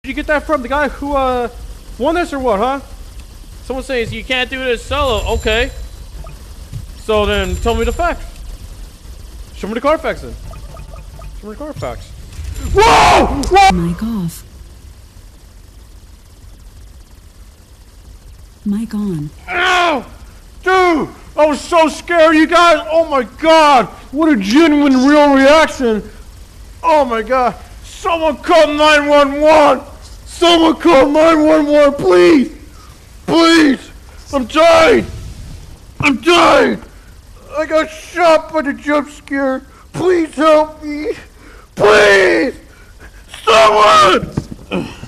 you get that from? The guy who won this or what, huh? Someone says you can't do this solo. Okay. So then tell me the facts. Show me the Carfax then. Show me the Carfax. Whoa! Whoa! Mic off. Mic on. Ow! Dude! I was so scared, you guys! Oh my god! What a genuine, real reaction! Oh my god! Someone call 911! Someone call 911, please! Please! I'm dying! I'm dying! I got shot by the jump scare! Please help me! Please! Someone!